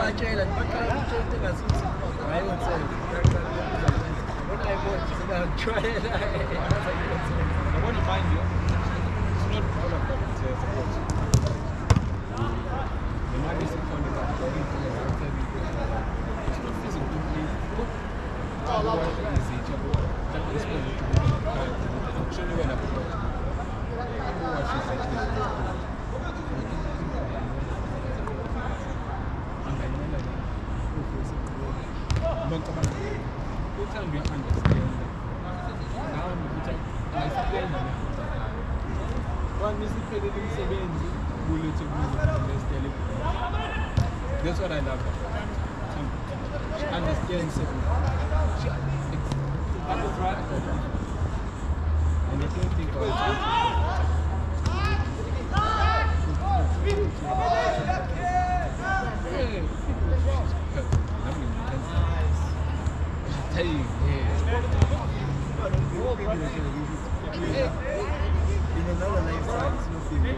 Ngiyatshela bakhala ukuthi ngasuthi ayonse. When I bought try it. I want to find you. It's not all of them. It's a support. The money is in the back. It's not physical. Otherwise, it's each other. That is what you do. Show me when I put it. Watch this actually. What time do you understand? Now I explain it. One is the pedal seven, bullet to me. That's what I love. She understands it. That's right. And I don't think of it. Hey, in another lifetime, it's not been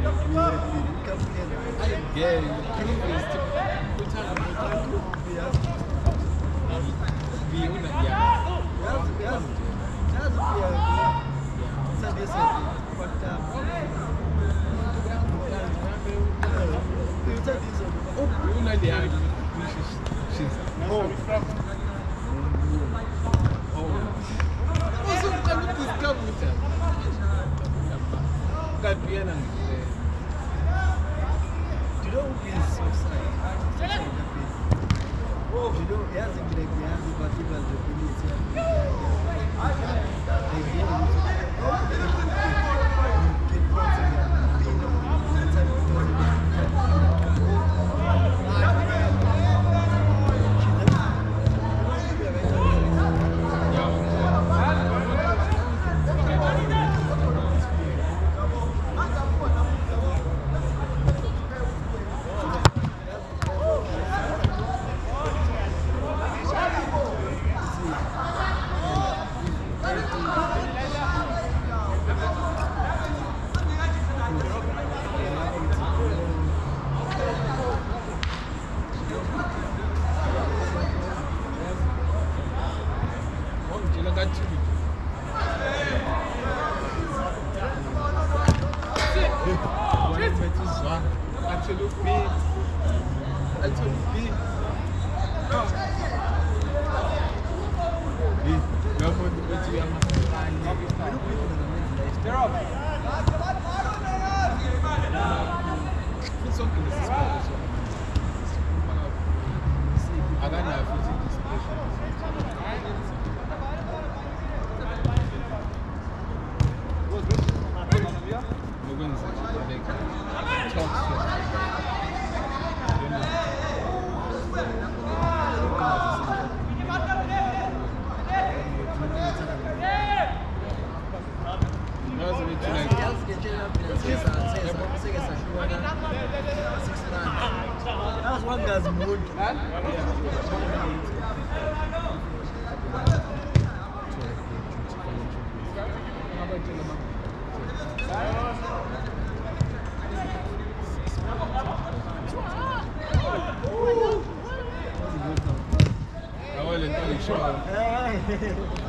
I want to tell you, sure.